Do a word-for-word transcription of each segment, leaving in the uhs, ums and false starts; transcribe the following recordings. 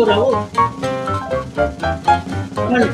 perdido la voz. Vale.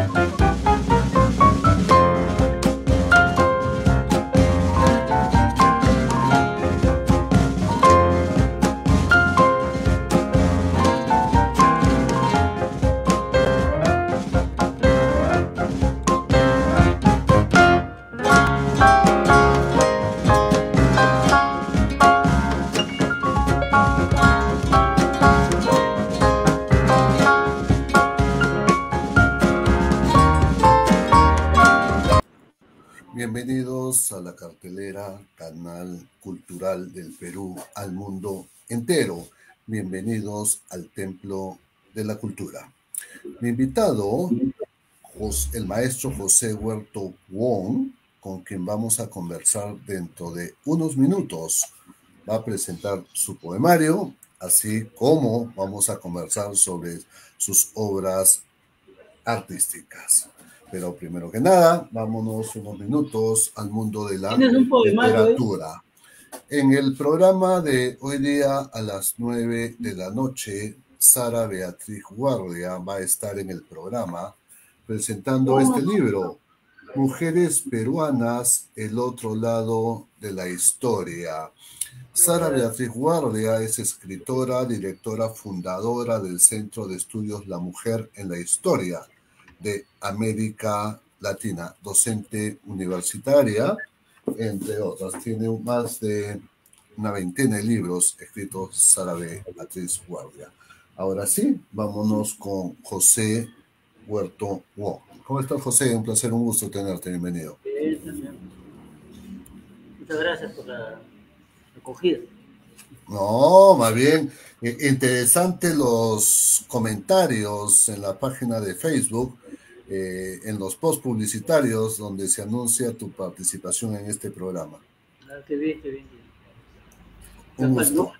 Bienvenidos a la cartelera Canal Cultural del Perú al mundo entero. Bienvenidos al Templo de la Cultura. Mi invitado, el maestro José Huerto Wong, con quien vamos a conversar dentro de unos minutos, va a presentar su poemario, así como vamos a conversar sobre sus obras artísticas. Pero primero que nada, vámonos unos minutos al mundo de la literatura. En el programa de hoy día a las nueve de la noche, Sara Beatriz Guardia va a estar en el programa presentando este libro, Mujeres Peruanas, el otro lado de la historia. Sara Beatriz Guardia es escritora, directora, fundadora del Centro de Estudios La Mujer en la Historia de América Latina, docente universitaria, entre otras. Tiene más de una veintena de libros escritos Sara Beatriz Guardia. Ahora sí, vámonos con José Huerto Wong. ¿Cómo estás, José? Un placer, un gusto tenerte. Bienvenido. Muchas gracias por la acogida. No, más bien, eh, interesante los comentarios en la página de Facebook, eh, en los posts publicitarios donde se anuncia tu participación en este programa. Ah, qué bien, qué bien. Un gusto.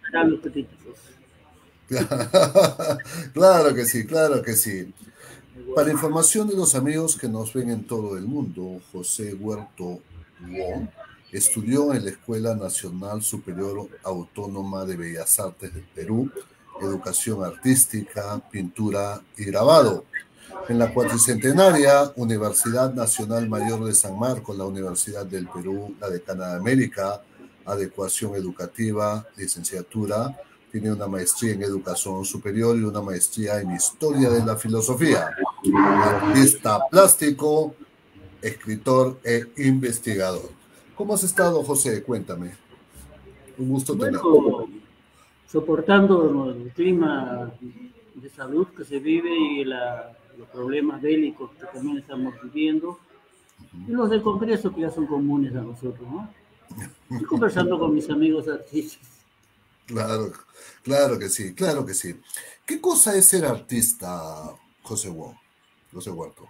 Claro que sí, claro que sí. Para información de los amigos que nos ven en todo el mundo, José Huerto Wong estudió en la Escuela Nacional Superior Autónoma de Bellas Artes del Perú, Educación Artística, Pintura y Grabado. En la cuatricentenaria Universidad Nacional Mayor de San Marcos, la Universidad del Perú, la Decana de América, Adecuación Educativa, licenciatura. Tiene una maestría en Educación Superior y una maestría en Historia de la Filosofía. Artista plástico, escritor e investigador. ¿Cómo has estado, José? Cuéntame. Un gusto bueno, tenerte. Soportando el clima de salud que se vive y la, los problemas bélicos que también estamos viviendo, uh-huh. Y los del Congreso que ya son comunes a nosotros, ¿no? Y conversando con mis amigos artistas. Claro, claro que sí, claro que sí. ¿Qué cosa es ser artista, José Wong? José Huerto.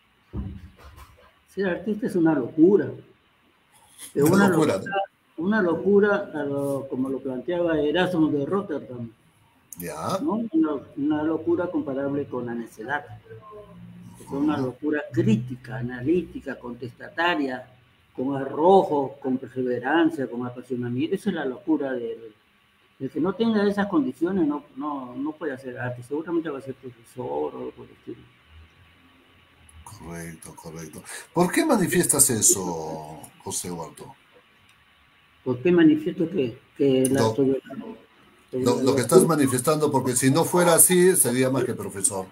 Ser artista es una locura. Es una, una locura, locura, una locura a lo, como lo planteaba Erasmo de Rotterdam. Ya. ¿No? Una, una locura comparable con la necedad. Es una locura crítica, analítica, contestataria, con arrojo, con perseverancia, con apasionamiento. Esa es la locura del, del que no tenga esas condiciones, no, no, no puede hacer arte. Seguramente va a ser profesor o algo por el estilo. Correcto, correcto. ¿Por qué manifiestas eso, José Huerto? ¿Por qué manifiesto que, que la lo, sobre, lo, lo que estás manifestando? Porque si no fuera así, sería más que profesor.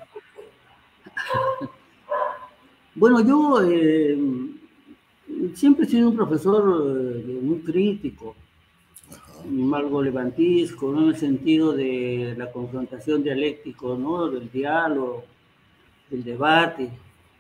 Bueno, yo eh, siempre he sido un profesor eh, muy crítico, Ajá. algo levantisco, ¿no? En el sentido de la confrontación dialéctica, ¿no? Del diálogo, del debate.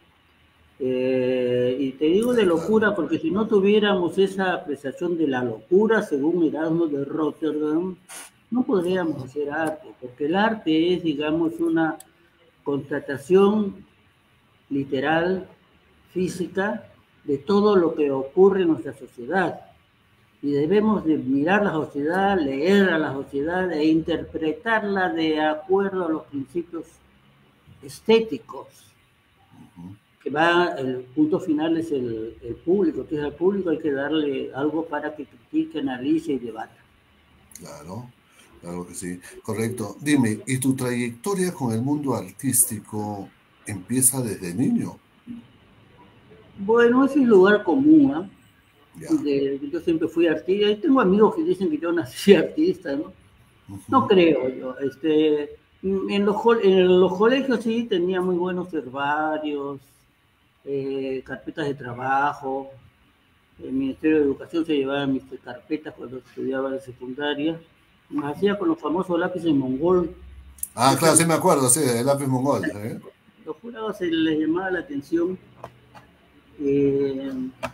Eh, y te digo de locura porque si no tuviéramos esa apreciación de la locura, según Erasmo de Rotterdam, no podríamos hacer arte, porque el arte es, digamos, una constatación literal, física, de todo lo que ocurre en nuestra sociedad. Y debemos de mirar la sociedad, leer a la sociedad e interpretarla de acuerdo a los principios estéticos. Uh-huh. Que va, el punto final es el, el público, entonces al público hay que darle algo para que critique, analice y debata. Claro. Claro que sí, correcto. Dime, ¿y tu trayectoria con el mundo artístico empieza desde niño? Bueno, ese es el lugar común, ¿eh? Ya. De, yo siempre fui artista, y tengo amigos que dicen que yo nací artista, ¿no? No Ujú. creo yo. Este, en, los, en los colegios sí tenía muy buenos herbarios, eh, carpetas de trabajo. El Ministerio de Educación se llevaba mis carpetas cuando estudiaba en secundaria. Nos hacía con los famosos lápices mongol. Ah, Eso, claro, sí me acuerdo, sí, el lápiz mongol. ¿Eh? los jurados se les llamaba la atención. Eh,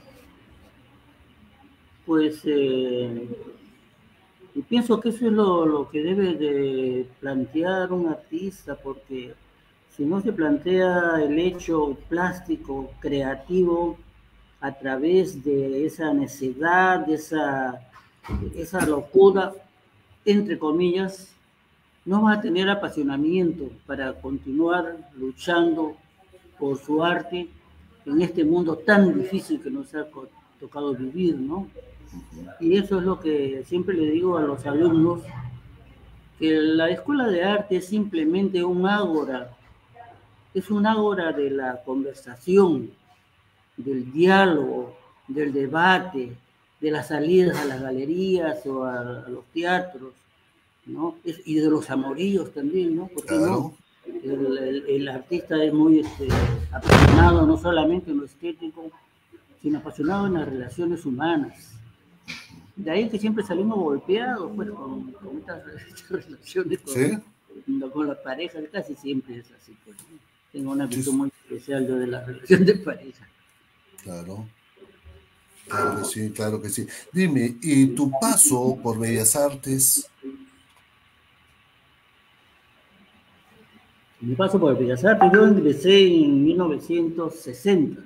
pues eh, y pienso que eso es lo, lo que debe de plantear un artista, porque si no se plantea el hecho plástico, creativo, a través de esa necedad, de esa, de esa locura, entre comillas, no va a tener apasionamiento para continuar luchando por su arte en este mundo tan difícil que nos ha tocado vivir, ¿no? Ujú. Y eso es lo que siempre le digo a los alumnos, que la escuela de arte es simplemente un ágora, es un ágora de la conversación, del diálogo, del debate, de las salidas a las galerías o a, a los teatros, ¿no? Es, y de los amoríos también, ¿no? ¿Por qué no? Claro. El, el, el artista es muy este, apasionado no solamente en lo estético, sino apasionado en las relaciones humanas. De ahí que siempre salimos golpeados pues, con, con estas relaciones con, ¿Sí? con las parejas, casi siempre es así. Pues. Tengo una visión Sí, muy especial yo de la relación de pareja. claro. Claro que sí, claro que sí. Dime, ¿y tu paso por Bellas Artes? Mi paso por el Bellas Artes, yo ingresé en mil novecientos sesenta,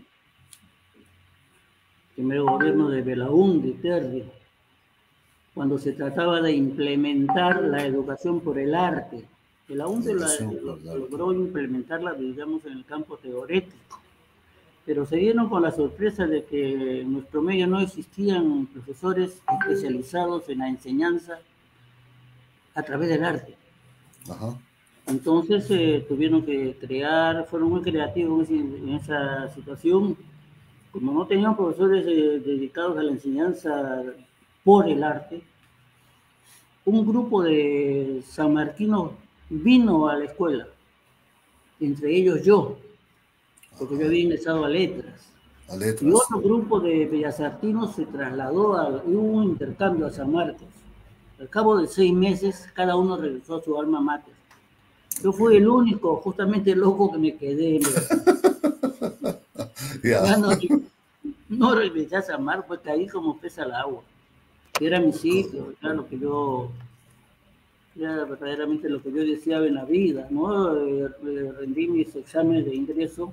primer gobierno de Belaúnde, Terry, cuando se trataba de implementar la educación por el arte. Belaúnde la, Educación por lo, el arte. logró implementarla, digamos, en el campo teórico, pero se dieron con la sorpresa de que en nuestro medio no existían profesores especializados en la enseñanza a través del arte. Ajá. Entonces eh, tuvieron que crear, fueron muy creativos en esa situación. Como no tenían profesores eh, dedicados a la enseñanza por el arte, un grupo de sanmarquinos vino a la escuela, entre ellos yo, porque yo Ajá. había ingresado a letras. A Y letras. otro grupo de bellasartinos se trasladó a y hubo un intercambio a San Marcos. Al cabo de seis meses, cada uno regresó a su alma mater. Yo Ok. fui el único, justamente loco, que me quedé en Bellas Artes. Ya. Ya no, no regresé a San Marcos, pues caí como pez al agua. Era mi Co- sitio, era lo que yo, era verdaderamente lo que yo deseaba en la vida, ¿no? Eh, rendí mis exámenes de ingreso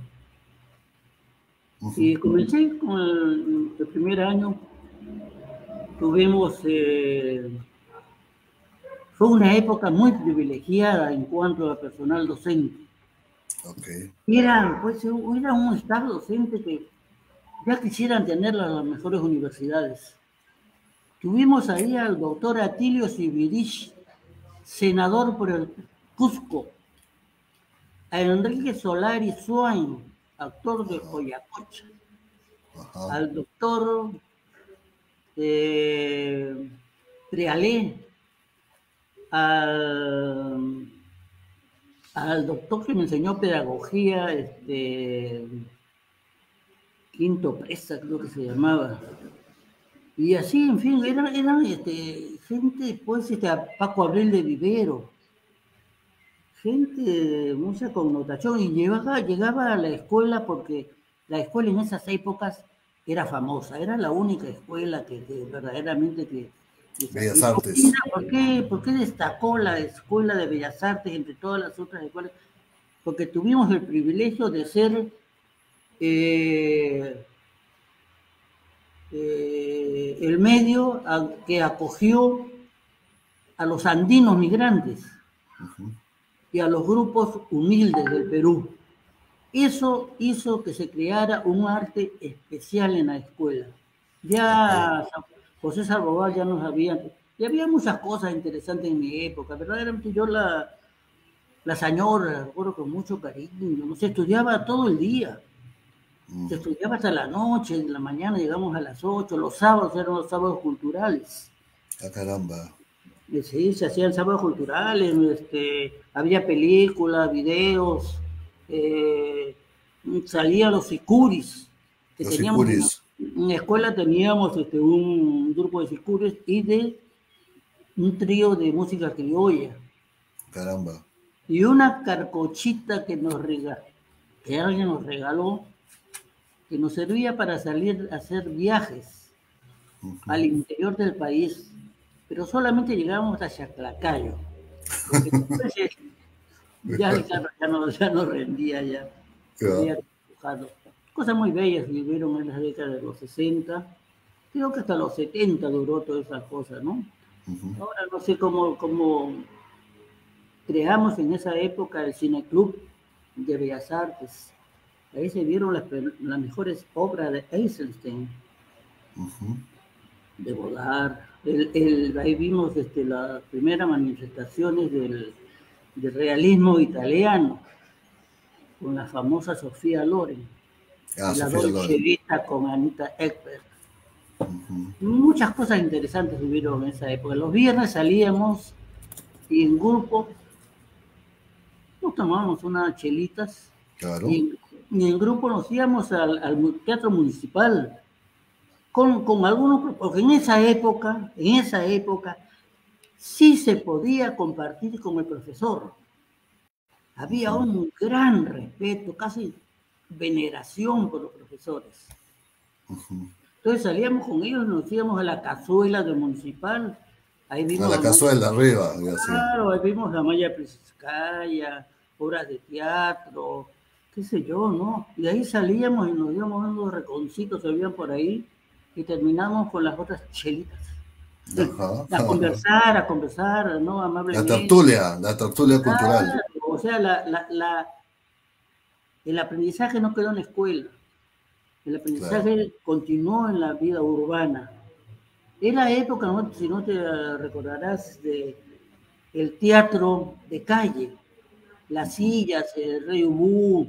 y ujú. comencé con el, el primer año. Tuvimos, eh, fue una época muy privilegiada en cuanto a personal docente. Ok. Era, pues, era un staff docente que ya quisieran tener las mejores universidades. Tuvimos ahí al doctor Atilio Sibirich, senador por el Cusco, a Enrique Solari Swain, actor de Ajá. Coyacocha, Ajá. al doctor eh, Trialé, al, al doctor que me enseñó pedagogía, este, Quinto Presa, creo que se llamaba. Y así, en fin, eran, eran este, gente, pues, este, Paco Abril de Vivero, gente de mucha connotación, y llegaba, llegaba a la escuela porque la escuela en esas épocas era famosa, era la única escuela que, que verdaderamente que... Bellas ¿Y por qué, Artes. por, qué, ¿Por qué destacó la Escuela de Bellas Artes entre todas las otras escuelas? Porque tuvimos el privilegio de ser eh, eh, el medio a, que acogió a los andinos migrantes Ujú. y a los grupos humildes del Perú. Eso hizo que se creara un arte especial en la escuela. Ok. Ya José Sandoval ya nos había Y había muchas cosas interesantes en mi época. Verdaderamente yo la, la señora, la recuerdo con mucho cariño. No se estudiaba todo el día. Mm. Se estudiaba hasta la noche, en la mañana llegamos a las ocho. Los sábados eran los sábados culturales. Ah, caramba. Sí, se hacían sábados culturales, este, había películas, videos, eh, salían los sicuris, que Los teníamos en, sicuris. en la escuela teníamos este, un grupo de sicuris y de un trío de música criolla. Caramba. Y una carcochita que nos regaló, que alguien nos regaló, que nos servía para salir a hacer viajes uh-huh. al interior del país, pero solamente llegábamos a Chaclacayo, porque después ya el carro ya no, ya no rendía, ya había empujado. Cosas muy bellas vivieron en las décadas de los sesenta, creo que hasta los setenta duró toda esa cosa, ¿no? Uh-huh. Ahora no sé cómo, cómo creamos en esa época el Cineclub de Bellas Artes. Ahí se vieron las, las mejores obras de Eisenstein, uh-huh. de Godard. El, el, ahí vimos este, las primeras manifestaciones del, del realismo italiano, con la famosa Sofía Loren, ah, y la Dolce Vita con Anita Ekberg. Uh-huh. Muchas cosas interesantes vivieron en esa época. Los viernes salíamos y en grupo nos tomábamos unas chelitas. Claro. Y, y en grupo nos íbamos al, al teatro municipal con, con algunos, porque en esa época, en esa época, sí se podía compartir con el profesor. Había uh-huh. un gran respeto, casi veneración por los profesores. Uh-huh. Entonces salíamos con ellos, nos íbamos a la cazuela del municipal. Ahí vimos a la cazuela Maya, arriba. Claro, ahí vimos la Maya Priscaya, obras de teatro, qué sé yo, ¿no? Y de ahí salíamos y nos íbamos a unos reconcitos que habían por ahí y terminamos con las otras chelitas. Ajá, a conversar, a conversar, ¿no? Amablemente. La tertulia, la tertulia cultural. Claro, o sea, la, la, la, el aprendizaje no quedó en la escuela. El aprendizaje claro. continuó en la vida urbana. Era la época, ¿no? Si no te recordarás, de el teatro de calle, las sillas, el Rey Ubú,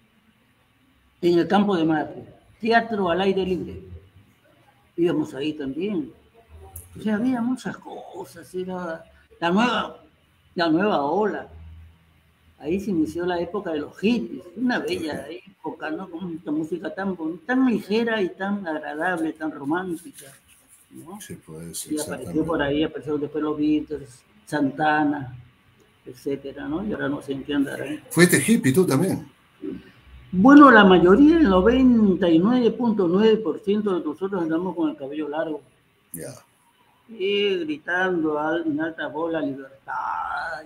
en el Campo de Marte, teatro al aire libre. Íbamos ahí también. O sea, había muchas cosas, era la nueva, la nueva ola. Ahí se inició la época de los hippies, una bella época, ¿no? Con esta música tan, tan ligera y tan agradable, tan romántica, ¿no? Sí, pues, y apareció por ahí, apareció después los Beatles, Santana, etcétera, ¿no? Y ahora no sé en qué andará. ¿Fuiste hippie tú también? Bueno, la mayoría, el noventa y nueve punto nueve por ciento de nosotros andamos con el cabello largo. Ya. Yeah. Y gritando en alta voz la libertad.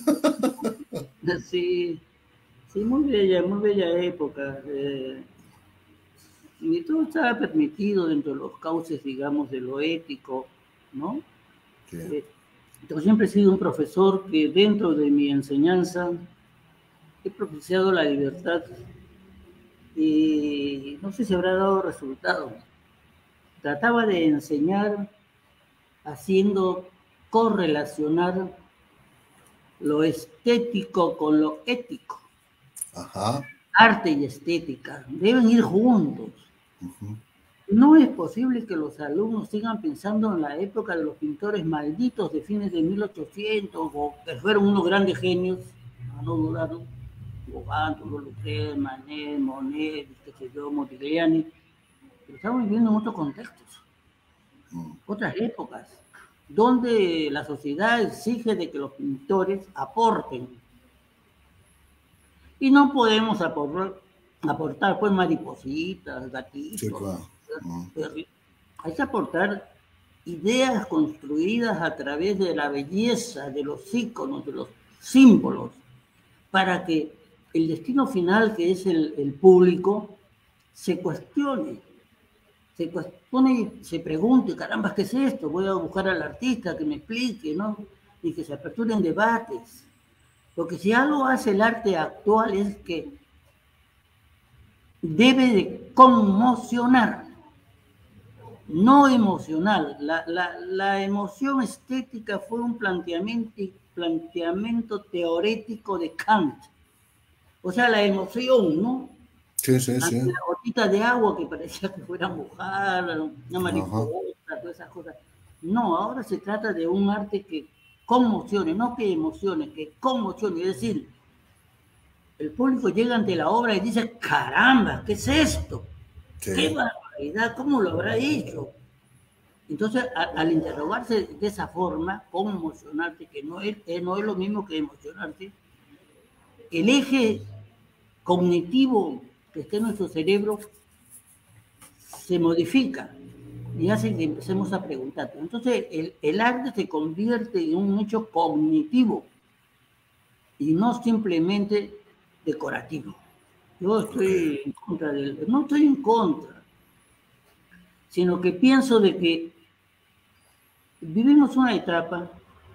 Sí, sí, muy bella, muy bella época. Eh, y todo estaba permitido dentro de los cauces, digamos, de lo ético, ¿no? Sí. Eh, yo siempre he sido un profesor que dentro de mi enseñanza he propiciado la libertad y no sé si habrá dado resultado. Trataba de enseñar haciendo correlacionar lo estético con lo ético. Ajá. Arte y estética deben ir juntos. Uh-huh. No es posible que los alumnos sigan pensando en la época de los pintores malditos de fines de mil ochocientos, o que fueron unos grandes genios, a no dudarlo, Gauguin, Toulouse-Lautrec, Manet, Monet, qué sé yo, Modigliani, pero estamos viviendo en otros contextos. Otras épocas, donde la sociedad exige de que los pintores aporten. Y no podemos aportar, aportar pues maripositas, gatitos. Sí, claro. uh-huh. Hay que aportar ideas construidas a través de la belleza, de los íconos, de los símbolos, para que el destino final, que es el, el público, se cuestione. Se cuestione y se pregunte, caramba, ¿qué es esto? Voy a buscar al artista que me explique, ¿no? Y que se aperturen debates. Porque si algo hace el arte actual es que debe de conmocionar. no emocional. La, la, la emoción estética fue un planteamiento, planteamiento teorético de Kant. O sea, la emoción, ¿no? Sí, sí, sí. Ante la gotita de agua que parecía que fuera mojar, una mariposa, Ajá. todas esas cosas. No, ahora se trata de un arte que conmocione, no que emocione, que conmocione. Es decir, el público llega ante la obra y dice, caramba, ¿qué es esto? Sí. ¡Qué barbaridad! ¿Cómo lo habrá hecho? Entonces, a, al interrogarse de esa forma, conmocionarte, que no es, eh, no es lo mismo que emocionarte, el eje cognitivo que está en nuestro cerebro se modifica y hace que empecemos a preguntar. Entonces, el, el arte se convierte en un hecho cognitivo y no simplemente decorativo. Yo estoy Okay. en contra del... No estoy en contra, sino que pienso de que vivimos una etapa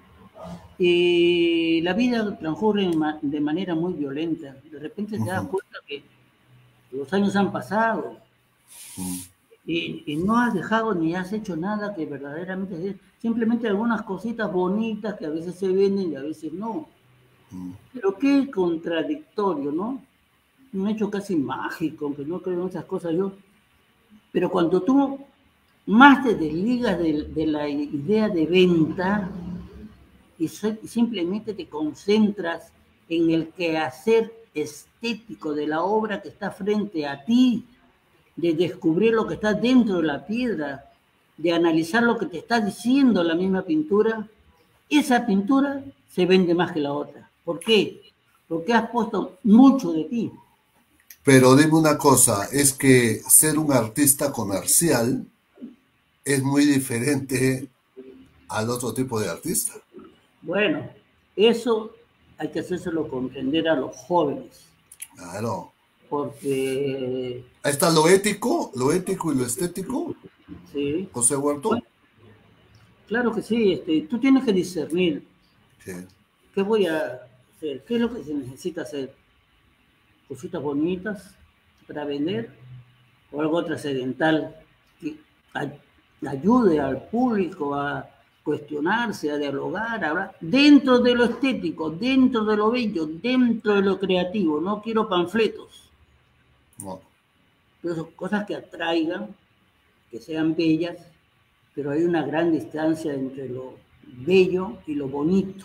y la vida transcurre de manera muy violenta. De repente te das Uh-huh. cuenta que los años han pasado Uh-huh. y, y no has dejado ni has hecho nada que verdaderamente... Simplemente algunas cositas bonitas que a veces se venden y a veces no. Uh-huh. Pero qué contradictorio, ¿no? Un hecho casi mágico, aunque no creo en esas cosas yo. Pero cuando tú más te desligas de, de la idea de venta y so, simplemente te concentras en el quehacer estético de la obra que está frente a ti, de descubrir lo que está dentro de la piedra, de analizar lo que te está diciendo la misma pintura, esa pintura se vende más que la otra. ¿Por qué? Porque has puesto mucho de ti. Pero dime una cosa, es que ser un artista comercial es muy diferente al otro tipo de artista. Bueno, eso hay que hacérselo comprender a los jóvenes, Claro. porque... Ahí está lo ético, lo ético y lo estético, Sí, José bueno, Huerto. claro que sí, este, tú tienes que discernir Sí. qué voy a hacer, qué es lo que se necesita hacer, cositas bonitas para vender o algo trascendental que ayude al público a cuestionarse, a dialogar, a hablar, dentro de lo estético, dentro de lo bello, dentro de lo creativo. No quiero panfletos, No. pero cosas que atraigan, que sean bellas, pero hay una gran distancia entre lo bello y lo bonito.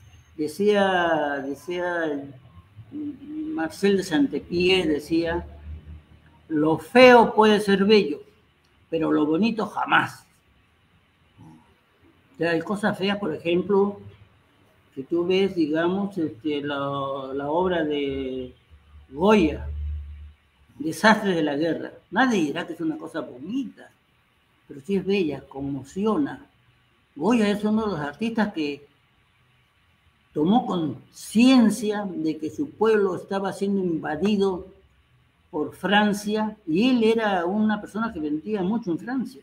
Decía, decía Marcel de Santepie, decía, lo feo puede ser bello, pero lo bonito jamás. O sea, hay cosas feas, por ejemplo, que tú ves, digamos, este, la, la obra de Goya, Desastres de la Guerra. Nadie dirá que es una cosa bonita, pero sí es bella, conmociona. Goya es uno de los artistas que tomó conciencia de que su pueblo estaba siendo invadido por Francia y él era una persona que vendía mucho en Francia.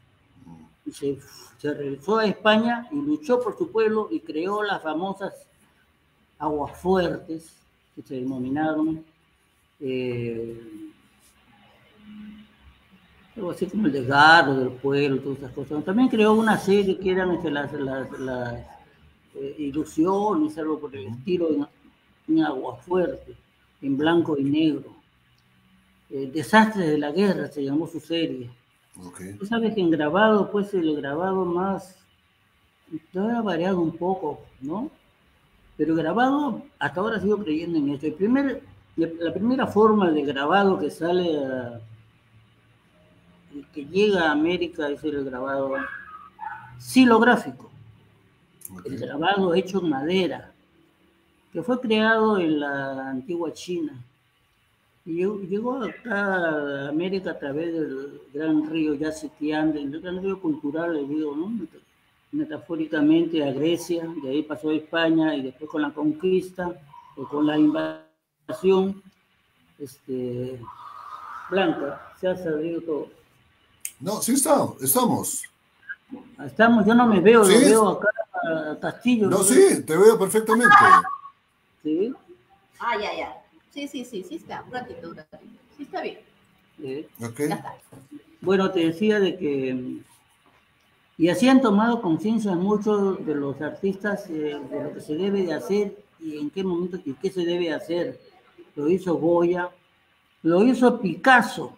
Y se, se regresó a España y luchó por su pueblo y creó las famosas aguafuertes que se denominaron eh, algo así como el desgarro del pueblo, todas esas cosas. También creó una serie que eran este, las, las, las eh, ilusiones, algo por el estilo, en, en aguafuerte, en blanco y negro. Eh, Desastres de la Guerra se llamó su serie. Okay. Tú sabes que en grabado, pues el grabado más, todavía ha variado un poco, ¿no? Pero grabado, hasta ahora sigo creyendo en esto. El primer, la primera forma de grabado que sale, a, que llega a América es el grabado silográfico, Okay. el grabado hecho en madera, que fue creado en la antigua China. Y llegó acá a América a través del gran río Yacitián, el gran río cultural, le digo, ¿no? Metafóricamente a Grecia, de ahí pasó a España y después con la conquista o con la invasión este, blanca, se ha salido todo. No, sí está, estamos. Estamos, yo no me veo, Sí, lo veo acá a Castillo, no, lo sí, veo. te veo perfectamente. ¿Sí? Ah, ya, ya. Sí, sí, sí, sí está. Un ratito, un ratito. Sí está bien. Sí. Ok. Ya está. Bueno, te decía de que, y así han tomado conciencia muchos de los artistas eh, de lo que se debe de hacer y en qué momento y qué se debe hacer. Lo hizo Goya, lo hizo Picasso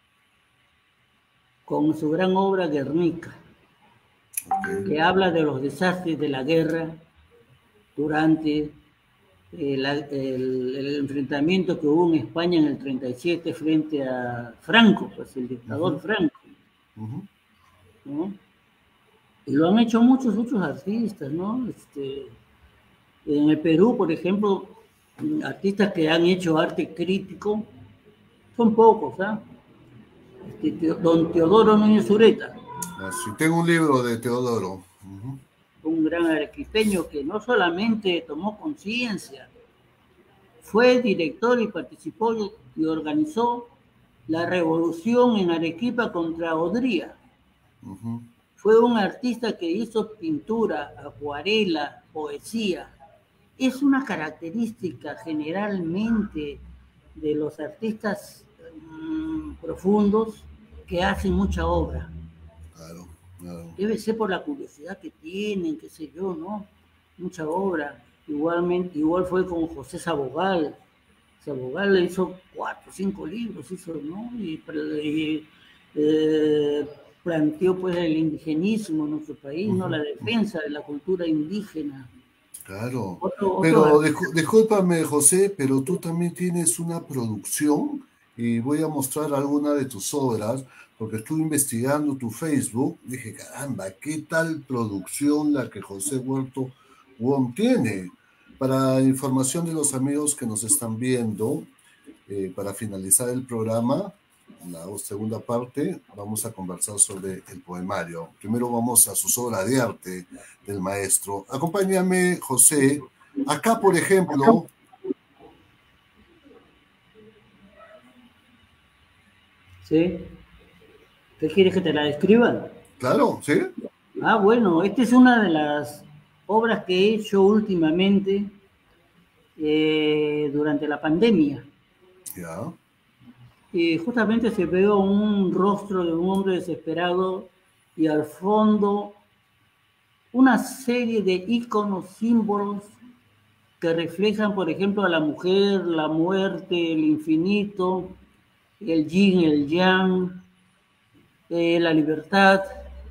con su gran obra Guernica, okay, que habla de los desastres de la guerra durante eh, la, el, el enfrentamiento que hubo en España en el treinta y siete frente a Franco, pues el dictador uh-huh. Franco. Uh-huh. ¿No? Y lo han hecho muchos, muchos artistas, ¿no? Este, en el Perú, por ejemplo, artistas que han hecho arte crítico, son pocos, ¿ah? ¿eh? Este, don Teodoro Núñez Ureta. Sí, tengo un libro de Teodoro. Uh-huh. Un gran arequipeño que no solamente tomó conciencia, fue director y participó y organizó la revolución en Arequipa contra Odría. Uh-huh. Fue un artista que hizo pintura, acuarela, poesía. Es una característica generalmente de los artistas mmm, profundos que hacen mucha obra. Claro, claro. Debe ser por la curiosidad que tienen, qué sé yo, ¿no? Mucha obra. Igualmente, igual fue con José Sabogal. Sabogal le hizo cuatro, cinco libros, hizo, ¿no? Y, y eh, planteó pues el indigenismo en nuestro país, uh-huh, ¿no? La defensa de la cultura indígena. Claro, otro, otro pero discú, discúlpame José, pero tú también tienes una producción y voy a mostrar alguna de tus obras, porque estuve investigando tu Facebook, dije, caramba, ¿qué tal producción la que José Huerto Wong tiene? Para información de los amigos que nos están viendo, eh, para finalizar el programa, la segunda parte, vamos a conversar sobre el poemario. Primero vamos a sus obras de arte del maestro. Acompáñame, José. Acá, por ejemplo... ¿Sí? ¿Qué quieres que te la describan? Claro, sí. Ah, bueno, esta es una de las obras que he hecho últimamente eh, durante la pandemia. Ya. Y justamente se ve un rostro de un hombre desesperado y al fondo una serie de íconos, símbolos que reflejan, por ejemplo, a la mujer, la muerte, el infinito, el yin, el yang, eh, la libertad,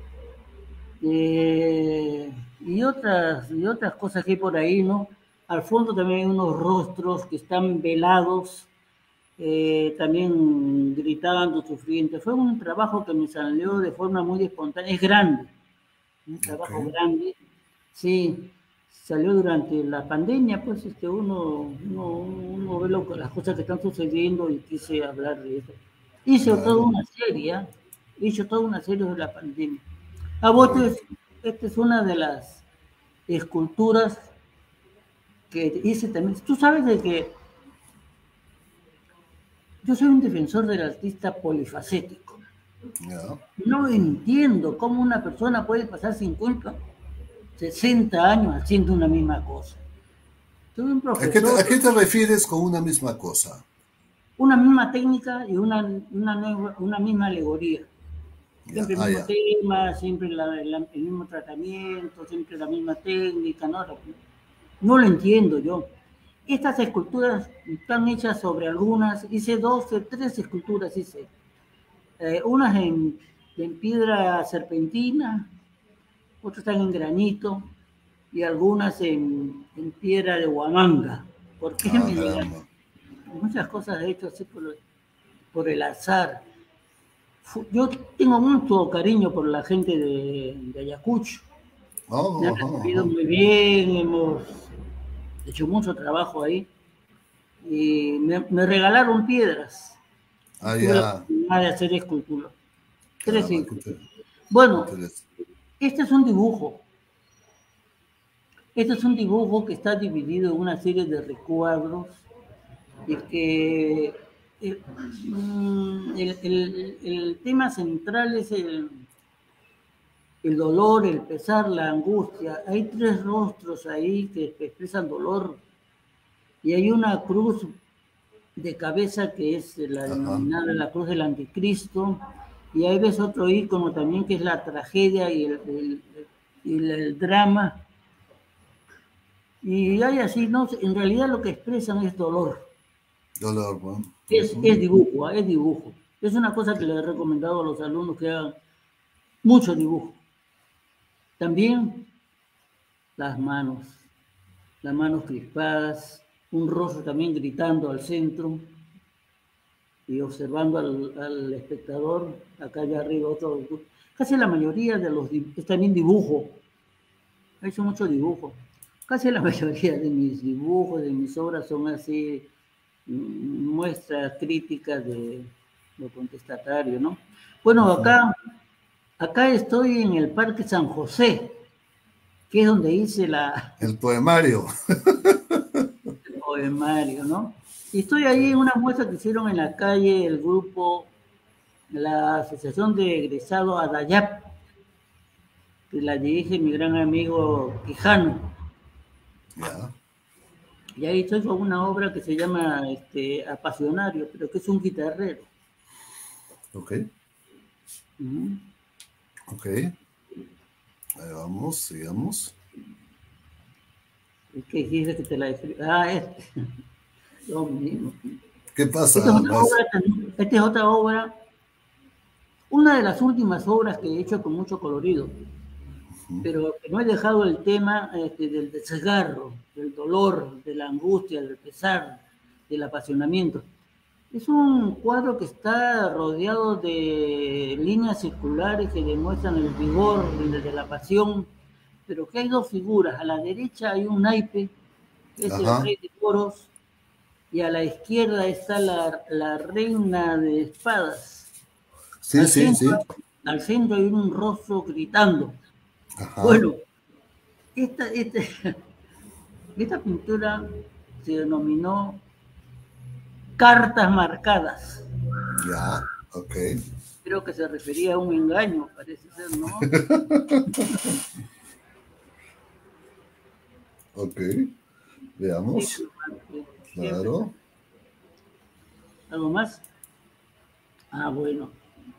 eh, y, otras, y otras cosas que hay por ahí, ¿no? Al fondo también hay unos rostros que están velados, eh, también gritando, sufriendo. Fue un trabajo que me salió de forma muy espontánea, es grande, un trabajo okay. grande, sí, salió durante la pandemia, pues este, uno, uno, uno ve lo, las cosas que están sucediendo y quise hablar de eso. Hice claro. toda una serie, hice toda una serie de la pandemia. Ah, vos, claro. Esta es una de las esculturas que hice también. Tú sabes de que yo soy un defensor del artista polifacético. Yeah. No entiendo cómo una persona puede pasar cincuenta, sesenta años haciendo una misma cosa. Tuve un profesor, ¿A, qué te, ¿A qué te refieres con una misma cosa? Una misma técnica y una, una, nueva, una misma alegoría. Siempre yeah. el mismo ah, tema, yeah. siempre la, la, el mismo tratamiento, siempre la misma técnica. No, no lo entiendo yo. Estas esculturas están hechas sobre algunas, hice doce, tres esculturas hice. Eh, unas en, en piedra serpentina, otras están en granito y algunas en, en piedra de Huamanga. ¿Por qué? Ah, muchas cosas he hecho así por, por el azar. Yo tengo mucho cariño por la gente de, de Ayacucho. Oh, me han recibido oh, oh. muy bien, hemos hecho mucho trabajo ahí. Y me, me regalaron piedras. Ah, ya. Yeah. De hacer escultura. Tres ah, bueno, este es un dibujo. Este es un dibujo que está dividido en una serie de recuadros y que el, el, el, el tema central es el, el dolor, el pesar, la angustia. Hay tres rostros ahí que expresan dolor y hay una cruz de cabeza que es la denominada la cruz del anticristo Y ahí ves otro ícono también que es la tragedia y el, el, el, el drama. Y hay así, ¿no? En realidad lo que expresan es dolor. Dolor, ¿no? Es, Uh-huh. es dibujo, es dibujo. Es una cosa que les he recomendado a los alumnos que hagan mucho dibujo. También las manos, las manos crispadas, un rostro también gritando al centro y observando al, al espectador, acá allá arriba otro. Casi la mayoría de los es también dibujo. He hecho mucho dibujo. Casi la mayoría de mis dibujos, de mis obras son así, muestras críticas de lo contestatario, ¿no? Bueno, acá, acá estoy en el Parque San José, que es donde hice la... El poemario. El poemario, ¿no? Y estoy ahí en una muestra que hicieron en la calle el grupo, la Asociación de Egresados Adayap, que la dirige mi gran amigo Quijano. Yeah. Y ahí estoy con una obra que se llama este, Apasionario, pero que es un guitarrero. Ok. Uh-huh. Ok. Ahí vamos, sigamos. ¿Qué dice que te la escribí? Ah, este. Lo mismo. ¿Qué pasa? Esta es, otra obra, esta es otra obra, una de las últimas obras que he hecho con mucho colorido, uh-huh. Pero que no he dejado el tema este, del desgarro, del dolor, de la angustia, del pesar, del apasionamiento. Es un cuadro que está rodeado de líneas circulares que demuestran el vigor de la pasión, pero que hay dos figuras. A la derecha hay un naipe, que es Ajá. el rey de oros, y a la izquierda está la, la reina de espadas. Sí, al sí, centro, sí. Al centro hay un rostro gritando. Ajá. Bueno, esta, esta, esta pintura se denominó Cartas Marcadas. Ya, ok. Creo que se refería a un engaño, parece ser, ¿no? Ok, veamos. Sí, claro. ¿Algo más? Ah, bueno.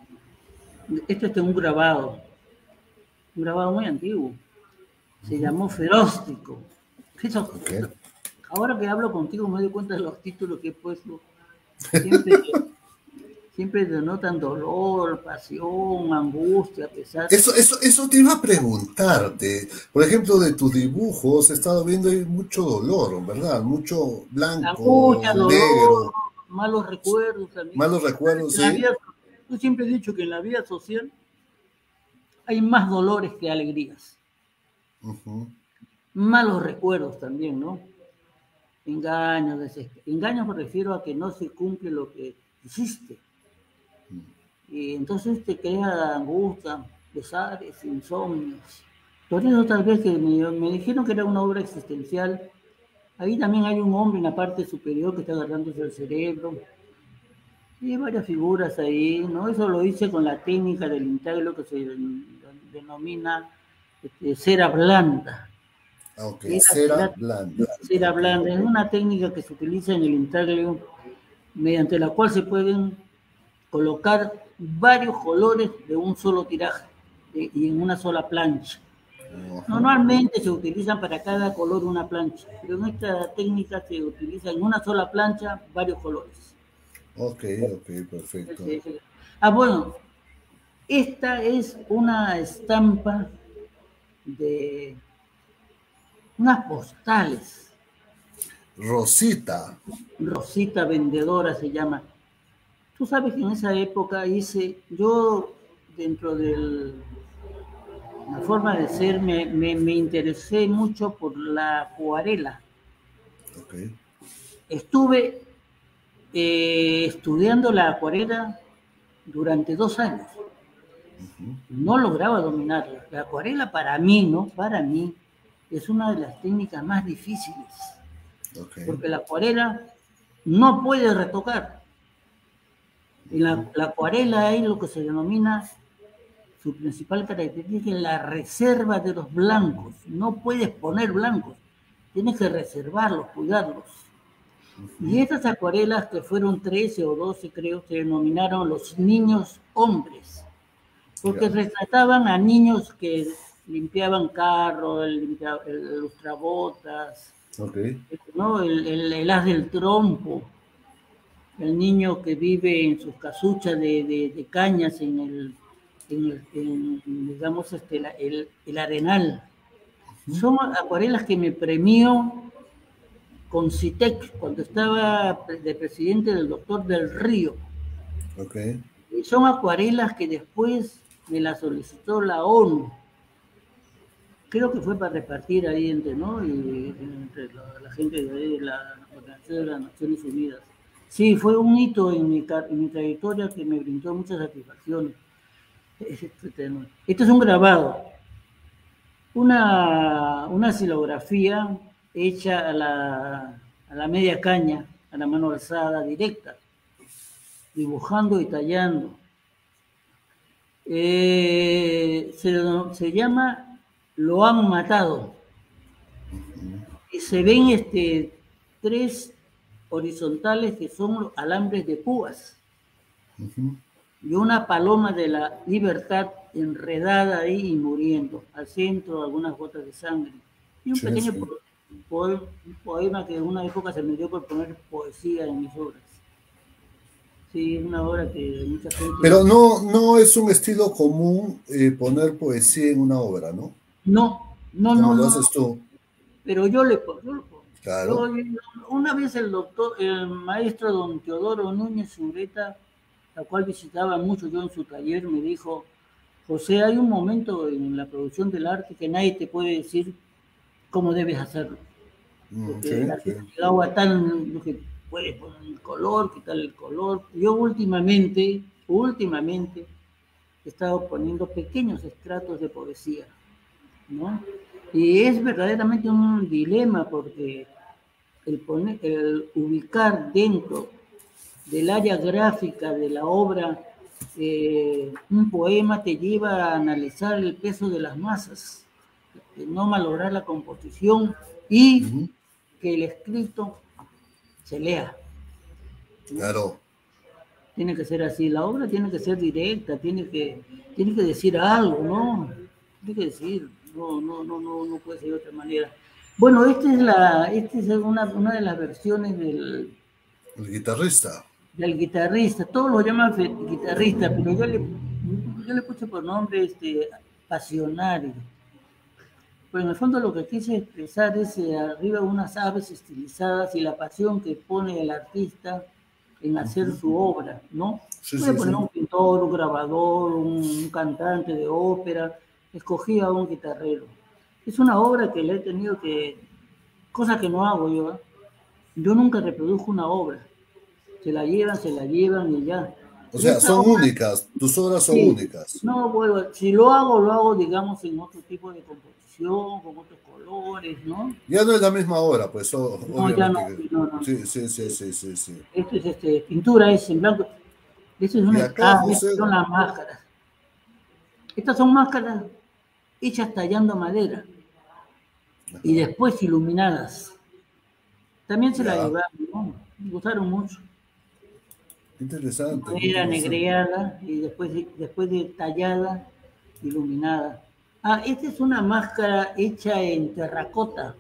Esto es un grabado, un grabado muy antiguo. Se uh-huh. llamó Feróstico. Eso, okay. Ahora que hablo contigo me doy cuenta de los títulos que he puesto. Siempre, siempre denotan dolor, pasión, angustia, pesar. Eso, eso, eso te iba a preguntarte. Por ejemplo, de tus dibujos he estado viendo ahí mucho dolor, ¿verdad? Mucho blanco, angustia, negro. Dolor, malos recuerdos. También. Malos recuerdos, sí. Vida, yo siempre he dicho que en la vida social hay más dolores que alegrías. Uh-huh. Malos recuerdos también, ¿no? Engaños, desesper... engaños me refiero a que no se cumple lo que hiciste. Uh-huh. Y entonces te crea angustia, pesares, insomnios. Por eso tal vez que me, me dijeron que era una obra existencial. Ahí también hay un hombre en la parte superior que está agarrándose el cerebro. Y hay varias figuras ahí, ¿no? Eso lo hice con la técnica del intaglio que se denomina este, cera blanda. Ok, cera, cera blanda. Cera blanda es una técnica que se utiliza en el intaglio mediante la cual se pueden colocar varios colores de un solo tiraje de, y en una sola plancha. Uh-huh. Normalmente se utilizan para cada color una plancha, pero en esta técnica se utiliza en una sola plancha varios colores. Ok, ok, perfecto. Ah, bueno, esta es una estampa de unas postales. Rosita. Rosita Vendedora se llama. Tú sabes que en esa época hice, yo dentro de la forma de ser, me, me, me interesé mucho por la acuarela. Okay. Estuve eh, estudiando la acuarela durante dos años. Uh-huh. No lograba dominarla. La acuarela para mí, ¿no? Para mí es una de las técnicas más difíciles. Okay. Porque la acuarela no puede retocar. En la, la acuarela es lo que se denomina, su principal característica es la reserva de los blancos. No puedes poner blancos, tienes que reservarlos, cuidarlos. Uh-huh. Y estas acuarelas, que fueron trece o doce, creo, se denominaron los niños hombres, porque yeah. retrataban a niños que limpiaban carros, limpiaban el lustrabotas, okay. ¿no? el, el, el haz del trompo, el niño que vive en sus casuchas de, de, de cañas en el, en el en, digamos, este, el, el arenal. Uh-huh. Son acuarelas que me premió con CITEC cuando estaba de presidente del doctor del Río. Okay. Y son acuarelas que después me las solicitó la ONU. Creo que fue para repartir ahí entre, ¿no? Y, entre la, la gente de, ahí, de la Organización de las Naciones Unidas. Sí, fue un hito en mi, en mi trayectoria que me brindó muchas satisfacciones. Esto es un grabado, una, una silografía hecha a la, a la media caña, a la mano alzada, directa, dibujando y tallando. Eh, se, se llama Lo han matado. Y se ven este, tres horizontales que son los alambres de púas. Uh-huh. Y una paloma de la libertad enredada ahí y muriendo. Al centro algunas gotas de sangre. Y un sí, pequeño sí. Po poema que en una época se me dio por poner poesía en mis obras. Sí, es una obra que mucha gente... Pero no, no es un estilo común eh, poner poesía en una obra, ¿no? No, no, ¿Cómo no. lo no, haces tú? Pero yo le pongo. Yo le pongo. Claro. Yo, una vez el doctor, el maestro don Teodoro Núñez Ureta, la cual visitaba mucho yo en su taller, me dijo: José, hay un momento en la producción del arte que nadie te puede decir cómo debes hacerlo. Porque sí, el artista sí. llegaba a tal, lo que puede poner el color, quitar el color. Yo últimamente, últimamente, he estado poniendo pequeños estratos de poesía, ¿no? Y es verdaderamente un dilema porque el, poner, el ubicar dentro del área gráfica de la obra eh, un poema te lleva a analizar el peso de las masas, de no malograr la composición y uh-huh. que el escrito se lea. ¿no? Claro. Tiene que ser así, la obra tiene que ser directa, tiene que, tiene que decir algo, ¿no? Tiene que decir, no, no, no, no, no puede ser de otra manera. Bueno, esta es, la, esta es una, una de las versiones del... El guitarrista. Del guitarrista, todos lo llaman guitarrista, pero yo le, yo le puse por nombre este, pasionario. Pero en el fondo lo que quise expresar es eh, arriba unas aves estilizadas y la pasión que pone el artista en hacer uh-huh. su obra, ¿no? Sí, Puede sí, poner sí. un pintor, un grabador, un, un cantante de ópera, escogí a un guitarrero. Es una obra que le he tenido que, cosa que no hago yo, ¿eh? Yo nunca reproduzco una obra, se la llevan, se la llevan y ya. O sea, son obra, únicas, tus obras son sí, únicas. No, bueno, si lo hago, lo hago, digamos, en otro tipo de composición, con otros colores, ¿no? Ya no es la misma obra, pues, o, no, obviamente. Ya no, no, no. Sí, sí, sí, sí, sí, sí. Esto es este, pintura, es en blanco. Esto es una, acá, ah, José... estas son las máscaras. Estas son máscaras hechas tallando madera. Ajá. Y después iluminadas. También se ya. la llevaron, ¿no? Me gustaron mucho. Interesante. Era negreada y después de, después de tallada, iluminada. Ah, esta es una máscara hecha en terracota.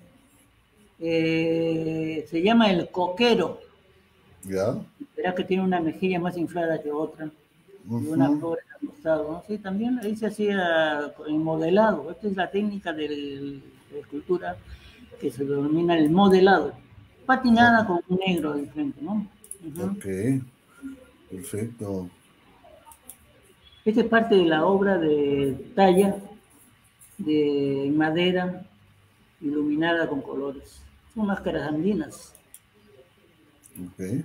Eh, se llama el coquero. Ya. Verá que tiene una mejilla más inflada que otra. Uh-huh. Y una flor al costado, ¿no? Sí, también ahí se hacía en modelado. Esta es la técnica de, de escultura que se denomina el modelado. Patinada uh-huh. con un negro de frente, ¿no? Uh-huh. Ok, perfecto. Esta es parte de la obra de talla de madera iluminada con colores. Son máscaras andinas. Ok.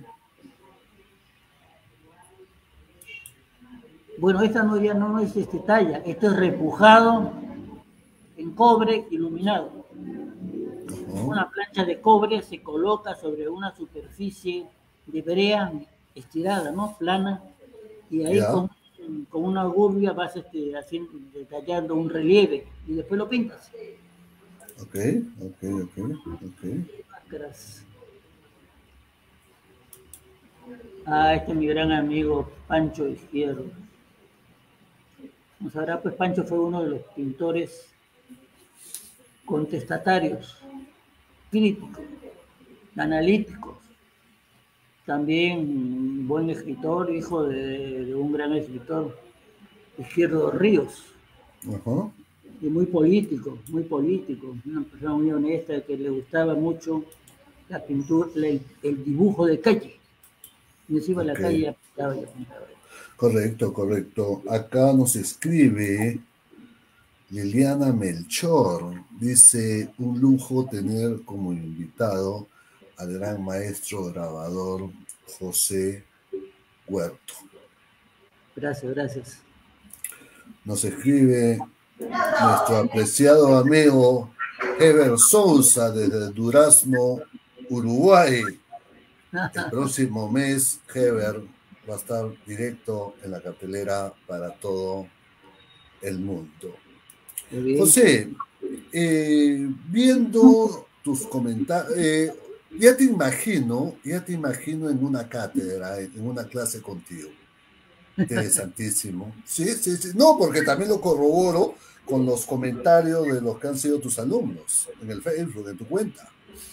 Bueno, esta no, ya no es este talla, esto es repujado en cobre iluminado. Uh-huh. Una plancha de cobre se coloca sobre una superficie de brea estirada, ¿no? Plana, y ahí yeah. con, con una gurbia vas este, haciendo, detallando un relieve y después lo pintas. Ok, ok, ok, ok. Máscaras. Ah, este es mi gran amigo Pancho Izquierdo. Como sabrá, pues Pancho fue uno de los pintores contestatarios, críticos, analíticos, también un buen escritor, hijo de, de un gran escritor, Izquierdo Ríos, Ajá. y muy político, muy político, una persona muy honesta que le gustaba mucho la pintura, el, el dibujo de calle. Yo se iba a la Ok. calle y apuntaba y apuntaba. Correcto, correcto. Acá nos escribe Liliana Melchor. Dice, un lujo tener como invitado al gran maestro grabador José Huerto. Gracias, gracias. Nos escribe nuestro apreciado amigo Heber Souza desde Durazno, Uruguay. El próximo mes, Heber va a estar directo en la cartelera para todo el mundo. Muy bien. José, eh, viendo tus comentarios, eh, ya te imagino, ya te imagino en una cátedra, en una clase contigo. Interesantísimo. Sí, sí, sí. No, porque también lo corroboro con los comentarios de los que han sido tus alumnos en el Facebook, en tu cuenta.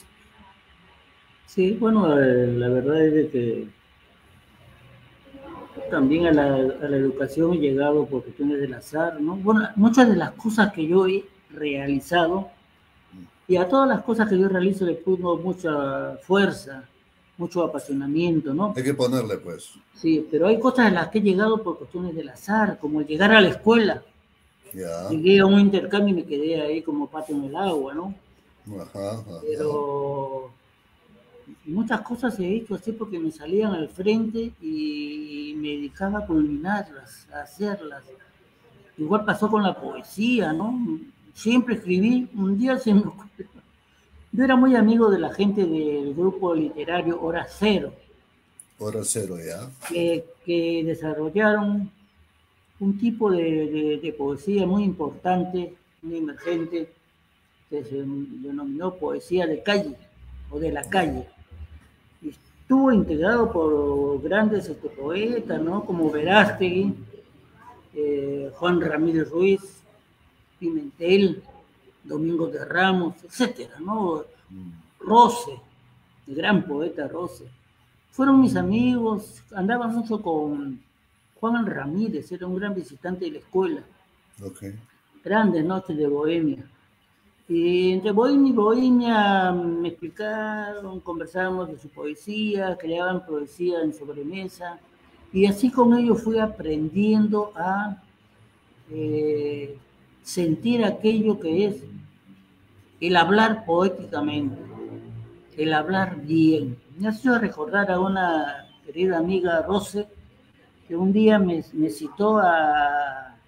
Sí, bueno, eh, la verdad es de que también a la, a la educación he llegado por cuestiones del azar, ¿no? Bueno, muchas de las cosas que yo he realizado y a todas las cosas que yo realizo le pongo mucha fuerza, mucho apasionamiento, ¿no? Hay que ponerle, pues. Sí, pero hay cosas a las que he llegado por cuestiones del azar, como el llegar a la escuela. Ya. Llegué a un intercambio y me quedé ahí como pato en el agua, ¿no? Ajá, ajá. Pero muchas cosas he hecho así porque me salían al frente y me dedicaba a culminarlas, a hacerlas. Igual pasó con la poesía, ¿no? Siempre escribí, un día se me ocurrió. Yo era muy amigo de la gente del grupo literario Hora Cero, Hora cero, ya. que, que desarrollaron un tipo de, de, de poesía muy importante, muy emergente, que se denominó poesía de calle o de la Ya. calle. Estuvo integrado por grandes este, poetas, ¿no? Como Verástegui, eh, Juan Ramírez Ruiz, Pimentel, Domingo de Ramos, etcétera, ¿no? Mm. Rose, el gran poeta Rose. Fueron mis amigos, andaba mucho con Juan Ramírez, era un gran visitante de la escuela. Ok. Grandes noches de bohemia. Y entre bohemia y bohemia me explicaron, conversábamos de su poesía, creaban poesía en sobremesa, y así con ellos fui aprendiendo a eh, sentir aquello que es el hablar poéticamente, el hablar bien. Me hace recordar a una querida amiga Rose, que un día me, me citó a, a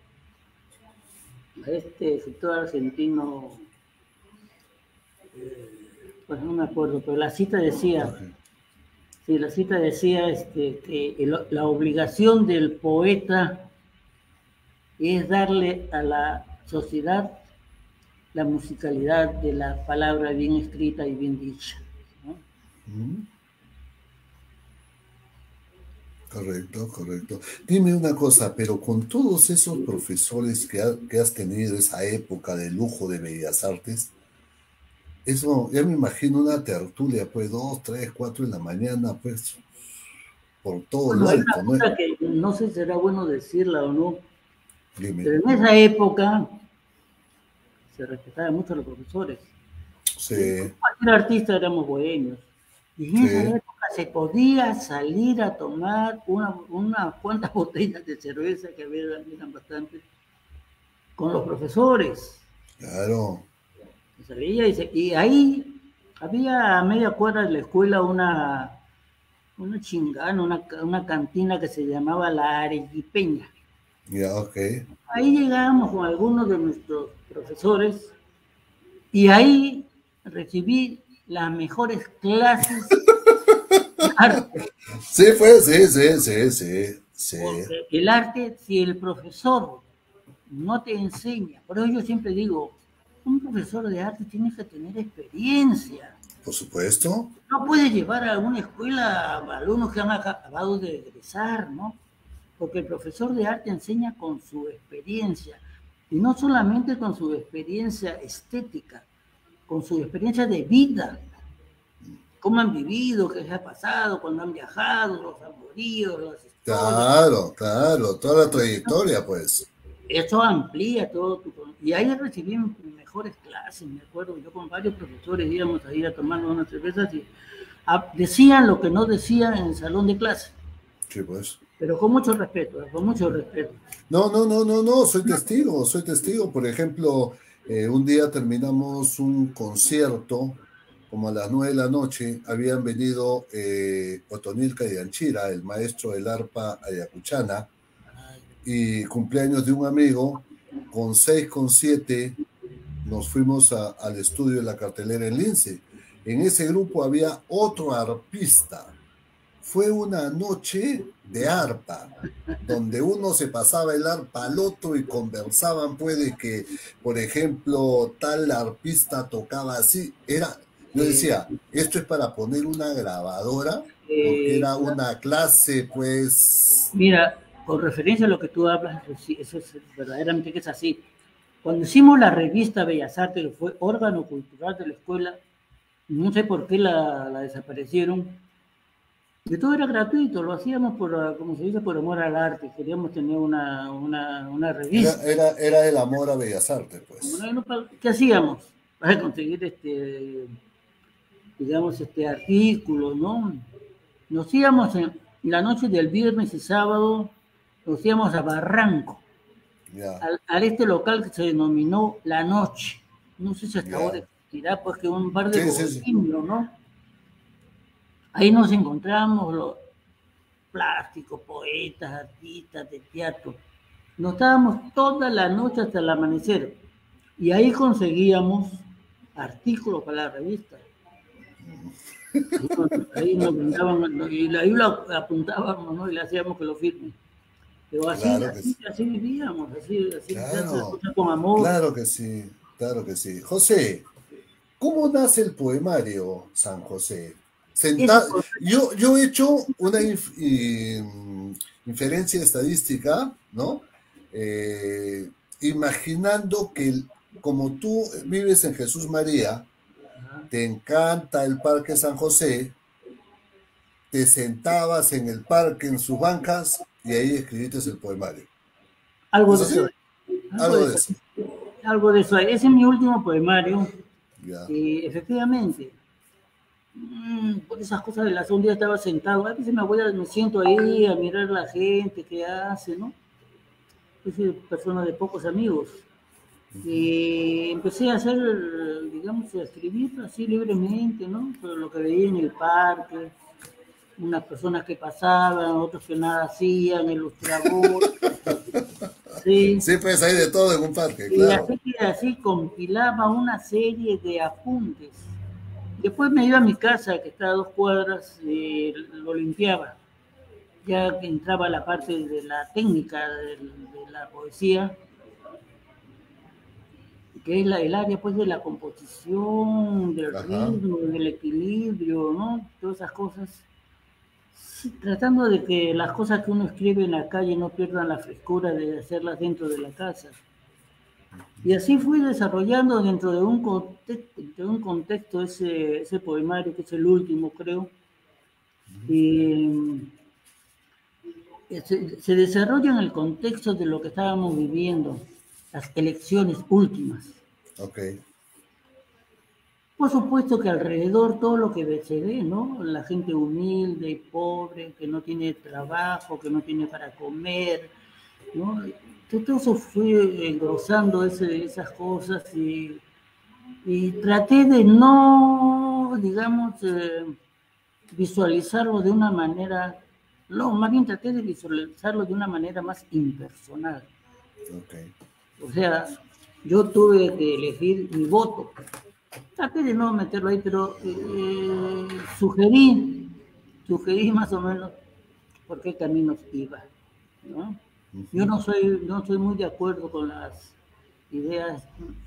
este escritor argentino, pues no me acuerdo, pero la cita decía, Okay. sí, la cita decía este, que el, la obligación del poeta es darle a la sociedad la musicalidad de la palabra bien escrita y bien dicha, ¿no? Mm. Correcto, correcto. Dime una cosa, pero con todos esos profesores que, ha, que has tenido esa época de lujo de Bellas Artes, eso, ya me imagino una tertulia, pues dos, tres, cuatro en la mañana, pues por todo Bueno, lo hay una alto, ¿no? cosa que no sé si será bueno decirla o no, Dime. pero en esa época se respetaba mucho a los profesores. Y Sí, cualquier artista éramos bohemios. Y en esa sí, época se podía salir a tomar unas una cuantas botellas de cerveza, que había, eran bastantes, con los profesores. claro. Se salía y, se, y ahí había a media cuadra de la escuela una, una chingana, una, una cantina que se llamaba La Arequipeña. Ya, ok. Ahí llegábamos con algunos de nuestros profesores y ahí recibí las mejores clases de arte. Sí, fue, sí, sí, sí, sí, sí. Porque el arte, si el profesor no te enseña, por eso yo siempre digo, un profesor de arte tiene que tener experiencia. Por supuesto. No puede llevar a una escuela a alumnos que han acabado de egresar, ¿no? Porque el profesor de arte enseña con su experiencia, y no solamente con su experiencia estética, con su experiencia de vida, cómo han vivido, qué les ha pasado, cuando han viajado, los amoríos, las historias. Claro, claro, toda la trayectoria, pues. Eso amplía todo tu... Y ahí recibí mejores clases, me acuerdo, yo con varios profesores íbamos a ir a tomar unas cervezas y a, decían lo que no decían en el salón de clase. Sí, pues. Pero con mucho respeto, con mucho respeto. No, no, no, no, no, soy testigo, soy testigo. Por ejemplo, eh, un día terminamos un concierto, como a las nueve de la noche, habían venido eh, Otonilca y Anchira, el maestro del arpa ayacuchana, y cumpleaños de un amigo, con seis, con siete, nos fuimos a, al estudio de la cartelera en Lince. En ese grupo había otro arpista. Fue una noche de arpa, donde uno se pasaba el arpa al otro y conversaban, puede que, por ejemplo, tal arpista tocaba así. Era, yo decía, esto es para poner una grabadora, porque era una clase, pues... Mira, con referencia a lo que tú hablas, eso es verdaderamente que es así. Cuando hicimos la revista Bellas Artes, que fue órgano cultural de la escuela, no sé por qué la, la desaparecieron. De todo era gratuito, lo hacíamos por, como se dice, por amor al arte. Queríamos tener una, una, una revista. Era, era, era el amor a Bellas Artes, pues. ¿Qué hacíamos? Para conseguir este, digamos, este artículo, ¿no? Nos íbamos en la noche del viernes y sábado, nos íbamos a Barranco, yeah. al, al este local que se denominó La Noche. No sé si hasta yeah. ahora existirá, pues que un par de sí, sí, sí. ¿no? Ahí nos encontramos los plásticos, poetas, artistas de teatro. Nos estábamos toda la noche hasta el amanecer. Y ahí conseguíamos artículos para la revista. Ahí nos brindaban, y ahí lo apuntábamos, ¿no? Y le hacíamos que lo firmen. Pero así, claro así, sí. así vivíamos, así, así claro, con amor. Claro que sí, claro que sí. José, ¿cómo nace el poemario San José? Senta... yo, yo he hecho una inf... inferencia estadística, ¿no? Eh, imaginando que como tú vives en Jesús María, te encanta el Parque San José, te sentabas en el parque, en sus bancas, y ahí escribiste el poemario. Algo ¿Es de así? eso. Algo, algo de eso. eso. Algo de eso. Ese es mi último poemario. Yeah. Y efectivamente, mmm, por esas cosas de las un día estaba sentado, a veces me voy a, me siento ahí a mirar a la gente, qué hace, ¿no? Yo soy persona de pocos amigos. Y empecé a hacer, digamos, a escribir así libremente, ¿no? Sobre lo que veía en el parque, unas personas que pasaban, otros que nada hacían, ilustrador. Sí. sí, pues hay de todo en un parque, claro. Y así, así compilaba una serie de apuntes. Después me iba a mi casa, que está a dos cuadras, y lo limpiaba. Ya que entraba la parte de la técnica de, de la poesía, que es la, el área pues de la composición, del Ajá. ritmo, del equilibrio, ¿no? Todas esas cosas. Sí, tratando de que las cosas que uno escribe en la calle no pierdan la frescura de hacerlas dentro de la casa. Y así fui desarrollando dentro de un contexto, de un contexto ese, ese poemario, que es el último, creo. Y se, se desarrolla en el contexto de lo que estábamos viviendo, las elecciones últimas. Okay. Por supuesto que alrededor todo lo que se ve, ¿no? La gente humilde y pobre, que no tiene trabajo, que no tiene para comer, ¿no? Todo eso fue engrosando ese, esas cosas y, y traté de no, digamos, eh, visualizarlo de una manera, no, más bien traté de visualizarlo de una manera más impersonal. Okay. O sea, yo tuve que elegir mi voto. Traté de no meterlo ahí, pero eh, sugerí, sugerí más o menos por qué caminos iba, ¿no? Uh-huh. Yo no soy, no soy muy de acuerdo con las ideas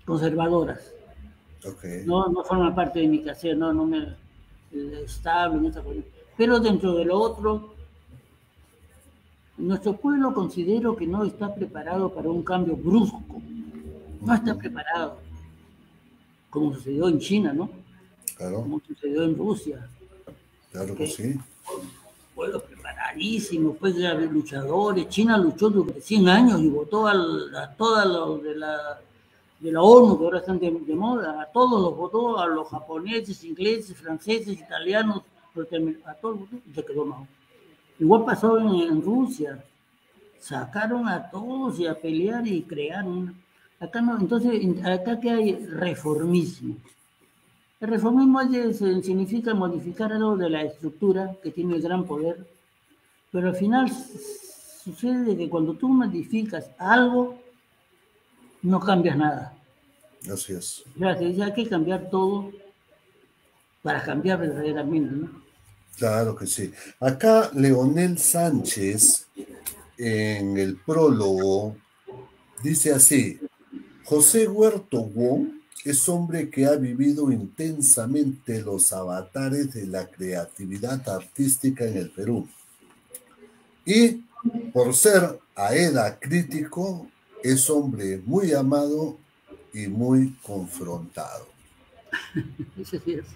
conservadoras. Okay. No, no forman parte de mi quehacer, no, no me estable en esa cosa. Pero dentro de lo otro, nuestro pueblo considero que no está preparado para un cambio brusco, no está preparado, como sucedió en China, ¿no? Claro, Como sucedió en Rusia, claro que que sí. pueblos preparadísimos, pues ya luchadores. China luchó durante cien años y votó al, a todos los de la, de la ONU, que ahora están de, de, moda, a todos los votó, a los japoneses, ingleses, franceses, italianos, a todos los votó y se quedó más. Igual pasó en, en Rusia, sacaron a todos y a pelear y crearon. Acá no, entonces, acá que hay reformismo. El reformismo es, significa modificar algo de la estructura que tiene el gran poder, pero al final sucede que cuando tú modificas algo, no cambias nada. Así es. O sea, que hay que cambiar todo para cambiar verdaderamente, ¿no? Claro que sí. Acá Leonel Sánchez, en el prólogo, dice así: José Huerto Wong es hombre que ha vivido intensamente los avatares de la creatividad artística en el Perú. Y por ser Aeda crítico, es hombre muy amado y muy confrontado. Eso es cierto.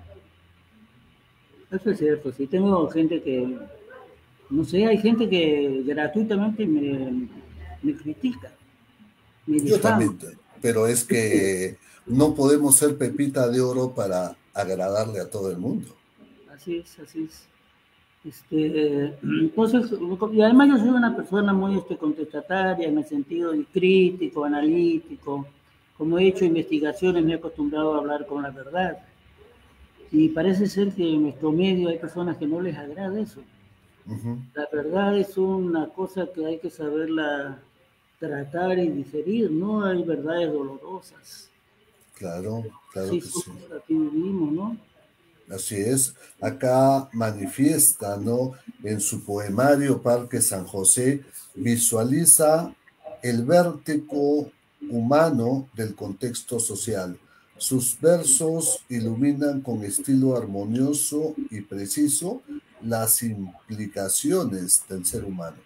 Eso es cierto. Sí, tengo gente que, no sé, hay gente que gratuitamente me, me critica. Me Yo difama. también, pero es que no podemos ser pepita de oro para agradarle a todo el mundo. Así es, así es. Este, entonces, y además yo soy una persona muy este, contestataria en el sentido de crítico, analítico. Como he hecho investigaciones, me he acostumbrado a hablar con la verdad. Y parece ser que en nuestro medio hay personas que no les agrada eso. Uh-huh. La verdad es una cosa que hay que saberla tratar y digerir, no hay verdades dolorosas. Claro, claro Sí, que sí. aquí vivimos, ¿no? Así es. Acá manifiesta, ¿no? En su poemario Parque San José, visualiza el vértigo humano del contexto social. Sus versos iluminan con estilo armonioso y preciso las implicaciones del ser humano.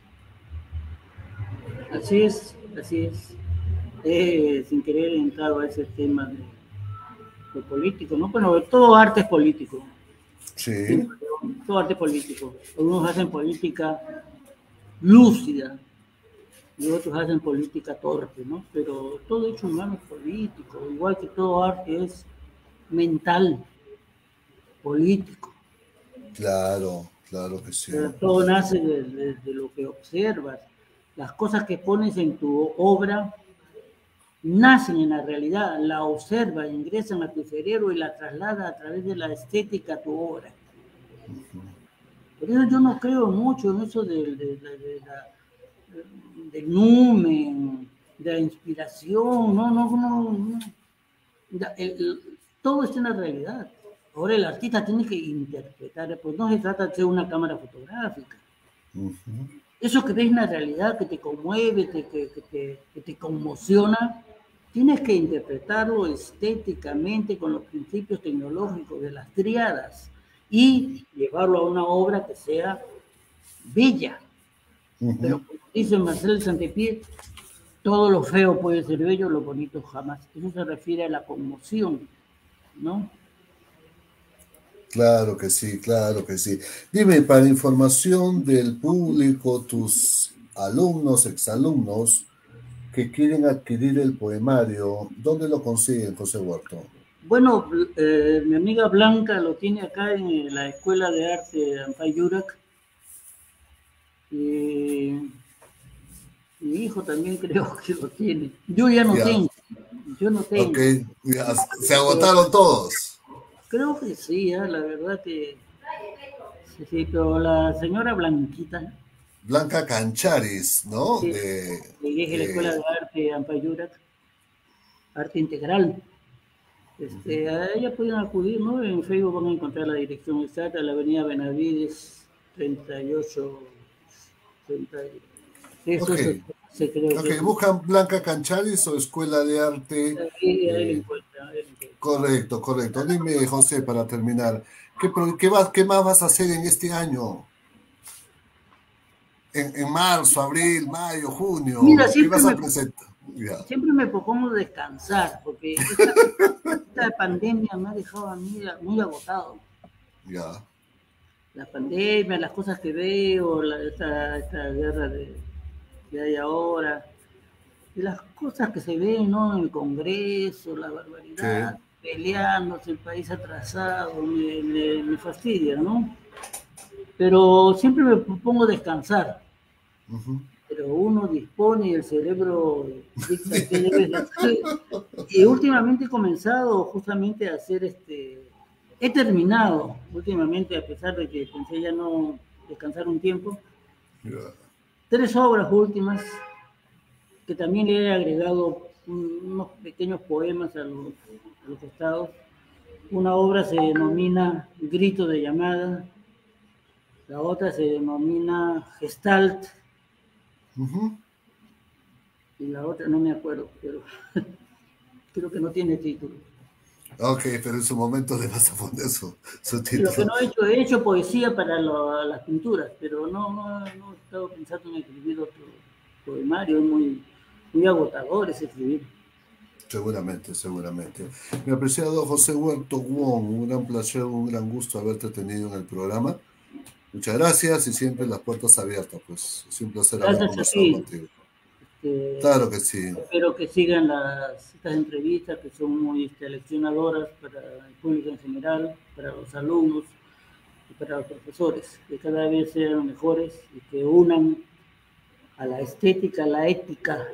Así es, así es. Eh, sin querer he entrado a ese tema de lo político, ¿no? Bueno, todo arte es político. Sí. Todo arte es político. Algunos hacen política lúcida y otros hacen política torpe, ¿no? Pero todo hecho humano es político, igual que todo arte es mental, político. Claro, claro que sí. O sea, todo nace de, de, de lo que observas. Las cosas que pones en tu obra nacen en la realidad, la observa, ingresan a tu cerebro y la traslada a través de la estética a tu obra. Uh-huh. Por eso yo no creo mucho en eso de, de, de, de la, del numen, de la inspiración, no, no, no. no. El, el, todo está en la realidad. Ahora el artista tiene que interpretar, pues no se trata de ser una cámara fotográfica. Uh-huh. Eso que ves en la realidad, que te conmueve, que, que, que, te, que te conmociona, tienes que interpretarlo estéticamente con los principios tecnológicos de las triadas y llevarlo a una obra que sea bella. Uh-huh. Pero como dice Marcel Santepie, todo lo feo puede ser bello, lo bonito jamás. Eso se refiere a la conmoción, ¿no? Claro que sí, claro que sí. Dime, para información del público, tus alumnos, exalumnos que quieren adquirir el poemario, ¿dónde lo consiguen, José Huerto? Bueno, eh, mi amiga Blanca lo tiene acá en la Escuela de Arte de Ampay-Yurak. Y mi hijo también creo que lo tiene. Yo ya no yeah. tengo. Yo no tengo. Ok, yeah. Se agotaron todos. Creo que sí, ¿eh? La verdad que sí, sí, pero la señora Blanquita. Blanca Cancharis, ¿no? Sí, de, dirige eh, la Escuela de Arte de Ampay-Yurak, Arte Integral. Este, uh-huh. A ella pueden acudir, ¿no? En Facebook van a encontrar la dirección exacta, la avenida Benavides, treinta y ocho, treinta, eso, okay. Se creo Ok, que es. buscan Blanca Cancharis o Escuela de Arte. Ahí, ahí lo eh, encuentran, ahí lo encuentran. correcto, correcto. Dime, José, para terminar, ¿qué, pro- qué, vas, qué más vas a hacer en este año? En, en marzo, abril, mayo, Mira, junio, ¿qué siempre vas a me, presentar? Ya, siempre me propongo descansar, porque esta, esta pandemia me ha dejado a mí muy agotado. ya, La pandemia, las cosas que veo, la, esta, esta guerra de, que hay ahora, y las cosas que se ven, ¿no? En el Congreso, la sí. barbaridad, peleándose, el país atrasado, me, me, me fastidia, ¿no? Pero siempre me propongo descansar, Ujú. pero uno dispone y el cerebro dicta qué debe hacer. Y últimamente he comenzado justamente a hacer este, he terminado últimamente, a pesar de que pensé ya no descansar un tiempo, Ya. tres obras últimas, que también le he agregado unos pequeños poemas a los, a los estados. Una obra se denomina Grito de llamada, la otra se denomina Gestalt, Ujú. y la otra no me acuerdo, pero creo que no tiene título. Ok, pero en su momento le vas a poner su, su Y lo que título. no he hecho, he hecho poesía para lo, las pinturas, pero no, no, no he estado pensando en escribir otro poemario, es muy, muy agotador ese escribir. Seguramente, seguramente. Mi apreciado José Huerto Wong, un gran placer, un gran gusto haberte tenido en el programa. Muchas gracias y siempre las puertas abiertas, pues es un placer haber Gracias a conversado ti. contigo. Este, Claro que sí. espero que sigan las, estas entrevistas que son muy este, leccionadoras para el público en general, para los alumnos y para los profesores, que cada vez sean mejores y que unan a la estética, a la ética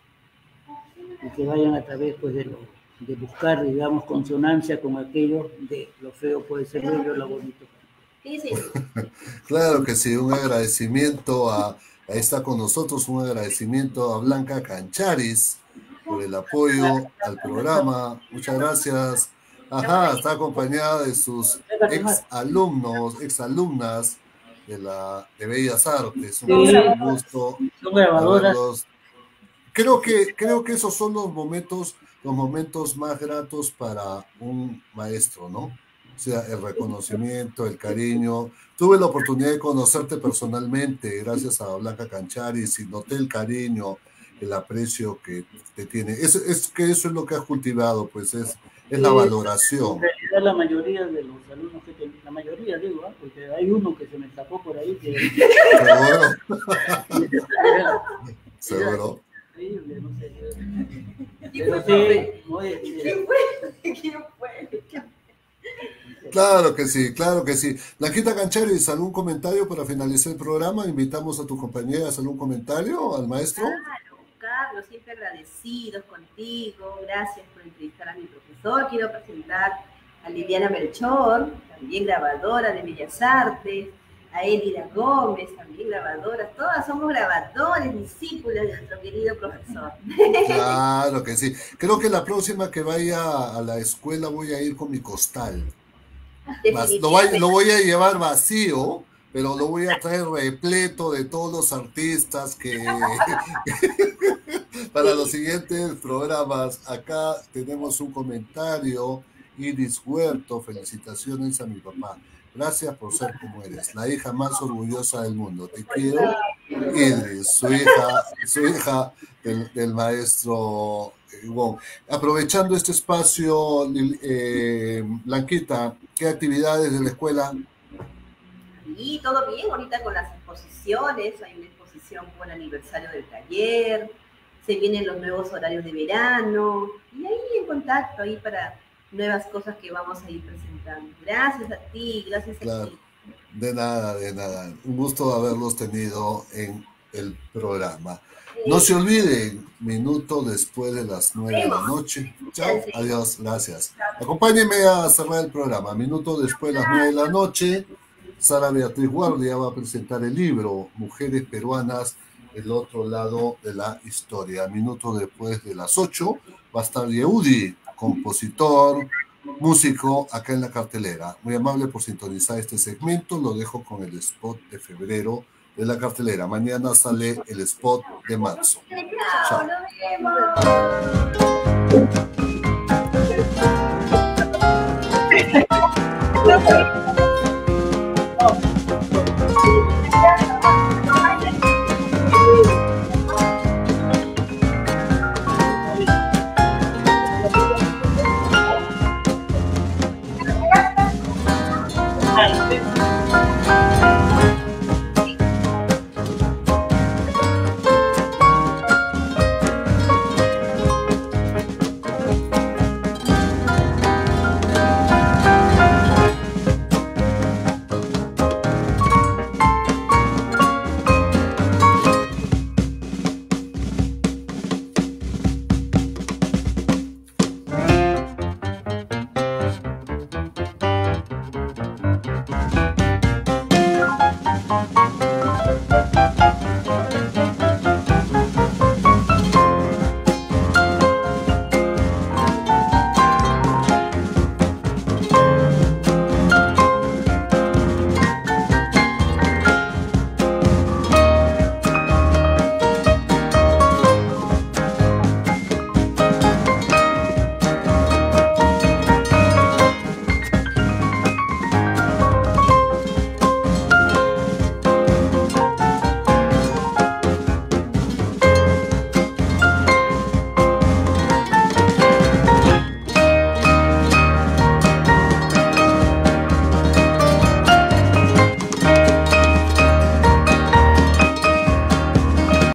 y que vayan a través pues, de, lo, de buscar, digamos, consonancia con aquello de lo feo puede ser bello, lo bonito. Sí, sí. Claro que sí, un agradecimiento a, ahí está con nosotros, un agradecimiento a Blanca Cancharis por el apoyo al programa. Muchas gracias. Ajá, está acompañada de sus ex alumnos, ex alumnas de la de Bellas Artes. Un, Sí, un gusto son grabadoras. haberlos. Creo que, creo que esos son los momentos, los momentos más gratos para un maestro, ¿no? O sea, el reconocimiento, el cariño. Tuve la oportunidad de conocerte personalmente gracias a Blanca Cancharis y noté el cariño, el aprecio que te tiene. Es, es que eso es lo que has cultivado, pues es, es la Eh, en valoración. realidad la mayoría de los alumnos que tengo, la mayoría digo, ¿eh? Porque hay uno que se me escapó por ahí que Seguro, era, era seguro. increíble, no sé. Pero sí, muy, ¿Quién fue? ¿Quién fue? Claro que sí, claro que sí. Blanquita Cancharis, ¿algún comentario para finalizar el programa? Invitamos a tu compañera a hacer un comentario, al maestro. Claro, Carlos, siempre agradecidos contigo. Gracias por entrevistar a mi profesor. Quiero presentar a Liliana Melchor, también grabadora de Bellas Artes, a Elida Gómez, también grabadora. Todas somos grabadores, discípulos de nuestro querido profesor. Claro que sí. Creo que la próxima que vaya a la escuela voy a ir con mi costal. Lo voy, lo voy a llevar vacío, pero lo voy a traer repleto de todos los artistas que para los siguientes programas. Acá tenemos un comentario. Iris Huerto, felicitaciones a mi papá. Gracias por ser como eres, la hija más orgullosa del mundo. Te quiero, Idris, su hija, su hija del, del maestro Wong. Aprovechando este espacio, eh, Blanquita, ¿qué actividades de la escuela? Y todo bien, ahorita con las exposiciones, hay una exposición por aniversario del taller, se vienen los nuevos horarios de verano, y ahí en contacto, ahí para nuevas cosas que vamos a ir presentando. Gracias a ti, gracias Claro, a ti. de nada, de nada. Un gusto haberlos tenido en el programa. No se olviden, minuto después de las nueve de la noche. Chao, adiós, gracias. Acompáñenme a cerrar el programa. Minuto después de las nueve de la noche, Sara Beatriz Guardia va a presentar el libro Mujeres Peruanas, el otro lado de la historia. Minuto después de las ocho va a estar Yehudi, compositor, músico, acá en la cartelera. Muy amable por sintonizar este segmento. Lo dejo con el spot de febrero de la cartelera. Mañana sale el spot de marzo. Chao. Nos vemos.